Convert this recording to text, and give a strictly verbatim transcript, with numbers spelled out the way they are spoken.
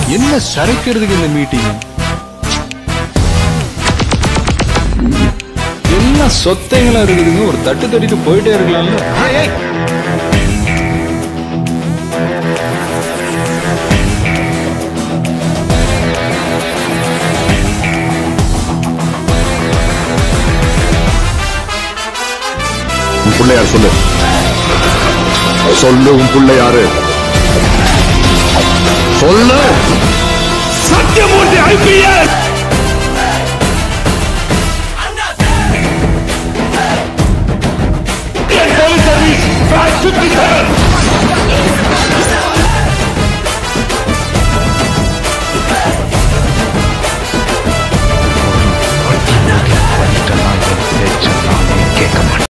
என்ன சரைக்கிறதுக்கு இந்த மீட்டிங்? எல்லாம் சொத்தைகளா இருக்குதுங்க. ஒரு தட்டு தட்டிட்டு போயிட்டே இருக்கலாம்ல. உன் புள்ள யாரு சொல்லு சொல்லு உன் புள்ள யாரு சொல்லு. Sathyamurthy IPS Police Service five fifty-seven